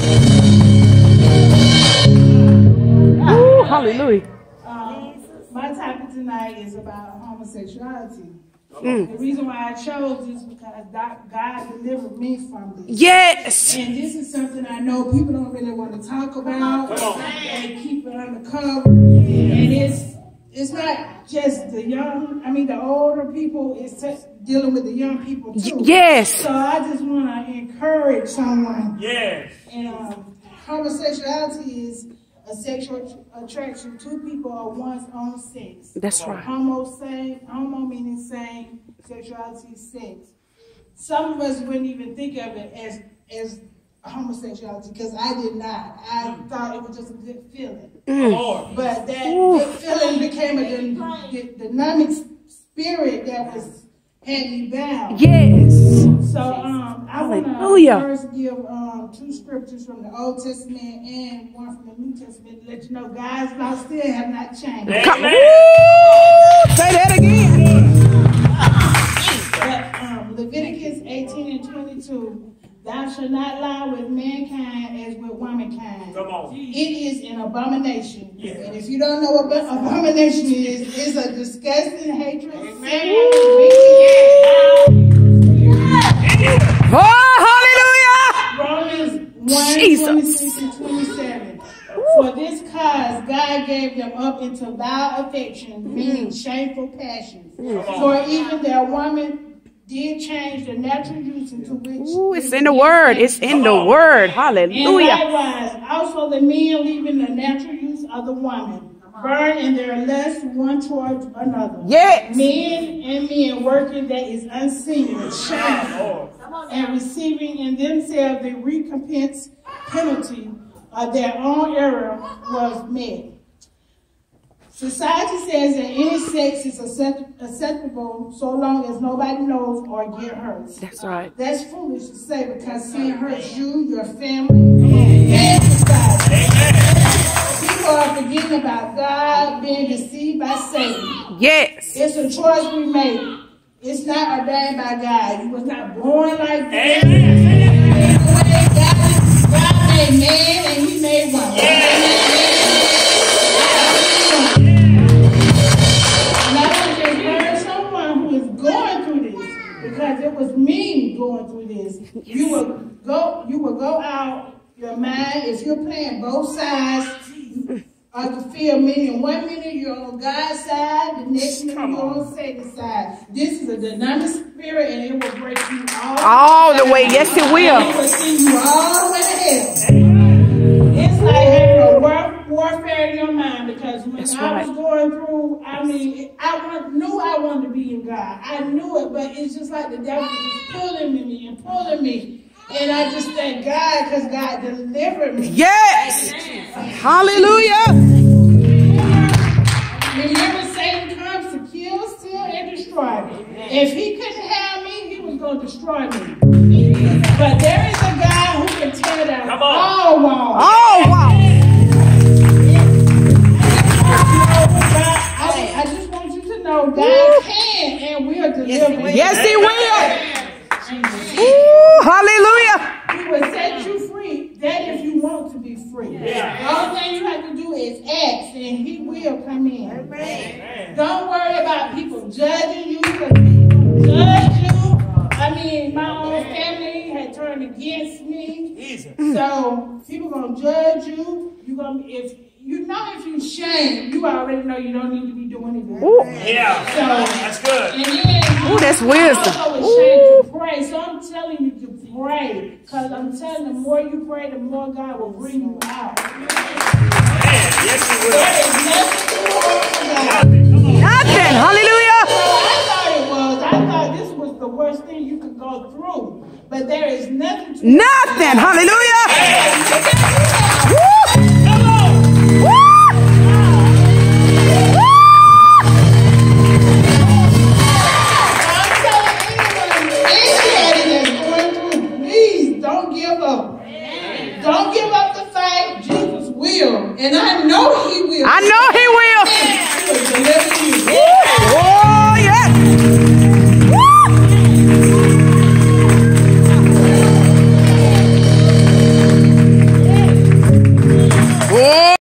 Ooh, hallelujah. My topic tonight is about homosexuality. The reason why I chose this is because God delivered me from this. Yes. And this is something I know people don't really want to talk about. They keep it undercover. And it's not just the young, the older people, it's dealing with the young people too. Yes. So I just want to encourage someone. Yes. And homosexuality is a sexual attraction to people of one's own sex. That's right. Homo meaning same, sexuality is sex. Some of us wouldn't even think of it as homosexuality because I did not. I thought it was just a good feeling. But that good feeling became a dynamic spirit that had me bound. Yes. So I want to first give 2 scriptures from the Old Testament and one from the New Testament to let you know God's law still have not changed. Say that again. But Leviticus 18 and 22, thou shalt not lie with mankind as with womankind. Come on. It is an abomination. Yeah. And if you don't know what abomination is, it's a disgusting hatred. Oh, hallelujah! Romans 1:26 and 27. For this cause God gave them up into vile affection, meaning shameful passions. For even their woman did change the natural use into which... Ooh, it's in the word. It's in the word. Hallelujah. And likewise, also the men leaving the natural use of the woman, burn in their lust one towards another. Yes. Men and men working that is unseemly, shameful, and receiving in themselves the recompense penalty of their own error was met. Society says that any sex is acceptable so long as nobody knows or get hurt. That's right. That's foolish to say because sin hurts you, your family, and society. People are forgetting about God, being deceived by Satan. Yes. It's a choice we make. It's not ordained by God. You was not born like this. God made man and he made woman. Because it was me going through this. You would go out your mind if you're playing both sides of the field. Meaning 1 minute you're on God's side, the next minute you're on Satan's side. This is a dynamic spirit, and it will break you all the way. Yes, it will. It will send you all the way to hell. It's like having a warfare in your mind because when I was going through, I knew I wanted to be in God. I knew it, but it's just like the devil was just pulling me and pulling me. And I just thank God because God delivered me. Yes. Hallelujah. Remember, Satan comes to kill, steal, and destroy. If he couldn't have me, he was going to destroy me. But there is a God who can tear down all walls. All walls. I just want you to know God can and will deliver. Yes, he will. Ooh, hallelujah. He will set you free. That if you want to be free. The only thing you have to do is ask and he will come in. Amen. Don't worry about people judging you because people judge you. My own family had turned against me. So people gonna judge you. If you shame, you already know you don't need to be doing it. Ooh. Yeah. So that's good. And then, ooh, that's wisdom. Also ashamed to pray. So I'm telling you to pray. Because I'm telling you, the more you pray, the more God will bring you out. Man, yes, he will. There is nothing too hard for God. Nothing. Hallelujah. I thought this was the worst thing you could go through. But there is nothing too Nothing. Hallelujah. Don't give up the fight. Jesus will. And I know he will. I know he will. He will deliver you. Oh, yes. Yeah.